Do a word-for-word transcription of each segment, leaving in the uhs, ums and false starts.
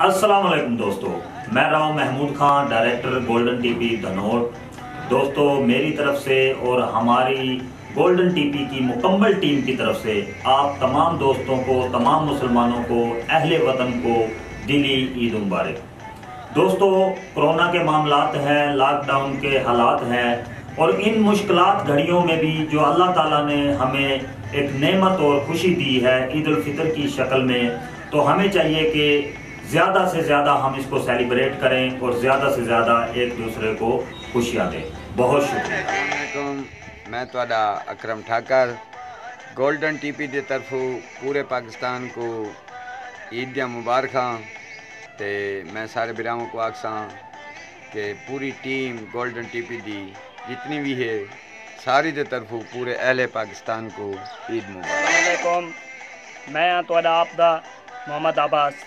अस्सलाम वालेकुम दोस्तों, मैं रहा हूँ Mahmood Khan, director golden TP Dhanaur. दोस्तों, मेरी तरफ से और हमारी गोल्डन टीपी की मुकम्मल टीम की तरफ से आप तमाम दोस्तों को, तमाम मुसलमानों को, अहले वतन को दिली ईद मुबारक। दोस्तों, कोरोना के मामलात हैं, लॉकडाउन के हालात हैं और इन मुश्किलात घड़ियों में भी जो अल्लाह ताला ने हमें एक नेमत और खुशी दी है ईद उल फितर की शक्ल में, तो हमें चाहिए कि ज़्यादा से ज़्यादा हम इसको सेलिब्रेट करें और ज़्यादा से ज़्यादा एक दूसरे को खुशियाँ दें। बहुत शुक्रिया। मैं तुहाडा अकरम ठाकर गोल्डन टीपी की तरफों पूरे पाकिस्तान को ईद दियां मुबारकां ते मैं सारे बिरावों को आखसां कि पूरी टीम गोल्डन टीपी दी जितनी भी है सारी दे तरफों पूरे अहले पाकिस्तान को ईद मुबारक। मैं तुहाडा आपदा मोहम्मद अब्बास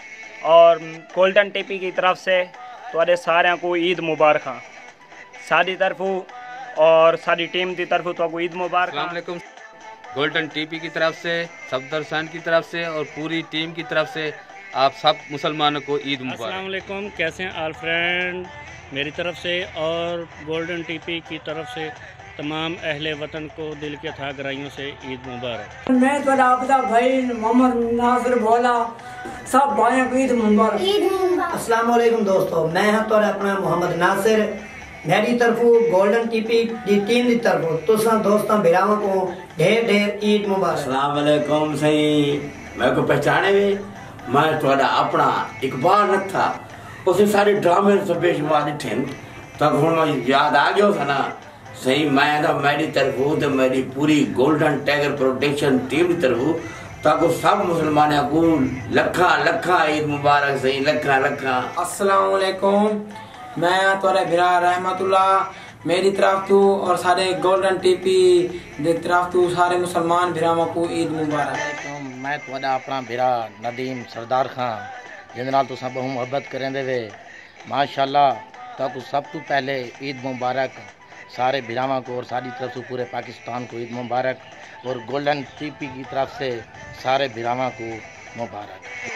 और गोल्डन टीपी की तरफ से तुहाडे सारे को ईद मुबारक। सारी तरफों और सारी टीम की तरफ तो ईद मुबारक। अस्सलाम वालेकुम। गोल्डन टीपी की तरफ से, सफदर हुसैन की तरफ से और पूरी टीम की तरफ से आप सब मुसलमानों को ईद मुबारक। अस्सलाम वालेकुम, कैसे हैं ऑल फ्रेंड। मेरी तरफ से और गोल्डन टीपी की तरफ से तमाम अहले वतन को दिल के अथाह गहराइयों से ईद मुबारक। मैं तो आपदा भाई मोहम्मद नासिर भोला, सब भाइयों को ईद मुबारक। अस्सलाम वालेकुम दोस्तों, मैं हाँ तो अपना मोहम्मद नासिर, मेरी तरफों गोल्डन टीपी की टीम की तरफों तुसा दोस्तों बिरावां को ढेर ढेर ईद मुबारक। अस्सलाम वालेकुम। सही मैं को पहचाने भी मैं थोड़ा अपना इकबाल न था उसे सारे ड्रामे से बेशुमार थे तब हम याद आ गया था ना। सही मैं था मेरी तरफों तो मेरी पूरी गोल्डन टाइगर प्रोटेक्शन टीम की तरफों ताकि सब मुसलमान को लखा लखा ईद मुबारक। सही लखा लखा। अस्सलाम वालेकुम, मैं तोरे बिरा रहमतुल्लाह, मेरी तरफ तू और सारे गोल्डन टीपी की तरफ तू सारे मुसलमान बिरावां को ईद मुबारक। मैं तुहाडा अपना बिरा नदीम सरदार खान जिंदे नाल तुसां बहुत मुहब्बत करेंदे वे माशाअल्लाह, ताकि सब तो पहले ईद मुबारक सारे बिरावां को और सारी तरफ से पूरे पाकिस्तान को ईद मुबारक और गोल्डन टीपी की तरफ से सारे बिरावां को मुबारक।